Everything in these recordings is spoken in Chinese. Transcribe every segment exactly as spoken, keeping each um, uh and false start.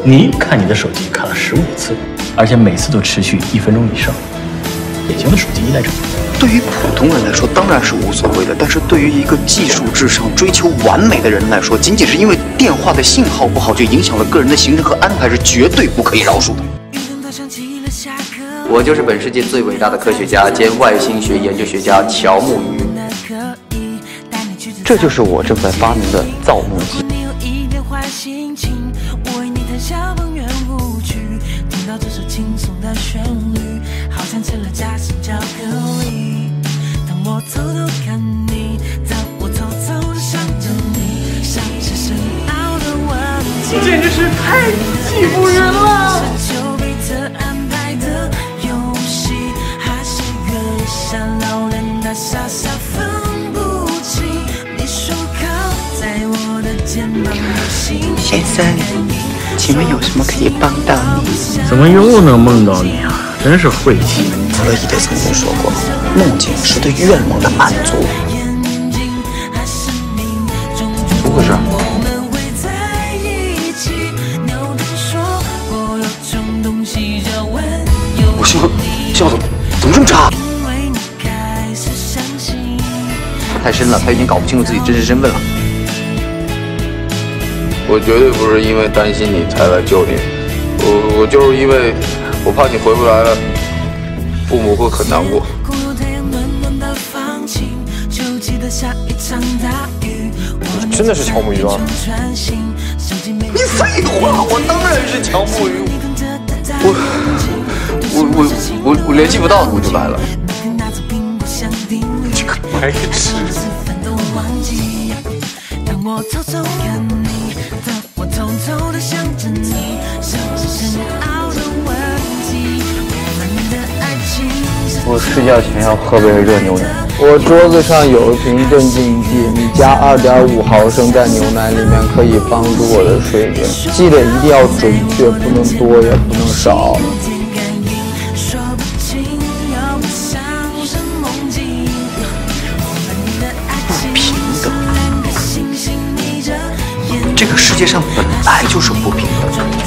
你看你的手机看了十五次，而且每次都持续一分钟以上。典型的手机依赖症。 对于普通人来说当然是无所谓的，但是对于一个技术至上、追求完美的人来说，仅仅是因为电话的信号不好就影响了个人的行程和安排，是绝对不可以饶恕的。 我就是本世界最伟大的科学家兼外星学研究学家乔木鱼。 这就是我正在发明的造梦机。 简直是太欺负人了！ 先生，请问有什么可以帮到你？ 怎么又能梦到你啊？真是晦气！ 弗洛伊德曾经说过，梦境是对愿望的满足。 怎么回事？ 我信号信号怎么怎么这么差？ 太深了，他已经搞不清楚自己真实身份了。 我绝对不是因为担心你才来救你，我我就是因为我怕你回不来了，父母会很难过。 真的是乔木鱼吗？ 你废话，我当然是乔木鱼。我我我我我联系不到，我就来了。 这个白痴！ 我睡觉前要喝杯热牛奶。我桌子上有一瓶镇静剂，你加二点五毫升在牛奶里面可以帮助我的睡眠。记得一定要准确，不能多也不能少。 不平等，这个世界上本来就是不平等的。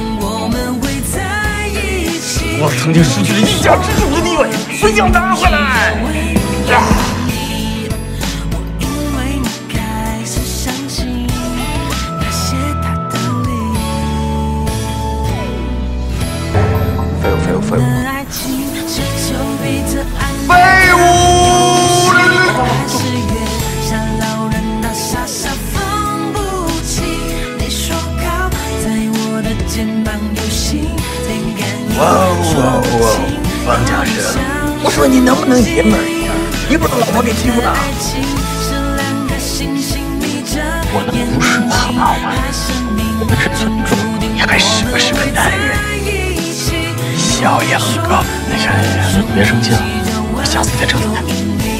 我曾经失去了一家之主的地位，我要拿回来！啊废物废物废物！ 废物！ 哇哇哇！方家生，我说你能不能爷们儿一点？你不让老婆给欺负了？我的不是好老板，我们是尊重，你还是不是个男人？小杨哥，那行行，别生气了，我下次再整你看。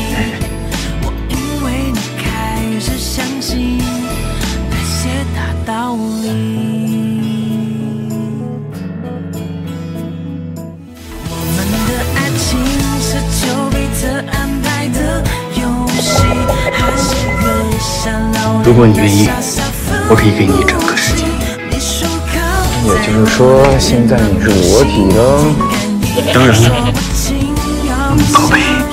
如果你愿意，我可以给你整个世界。 也就是说，现在你是裸体了？ 当然了，宝贝。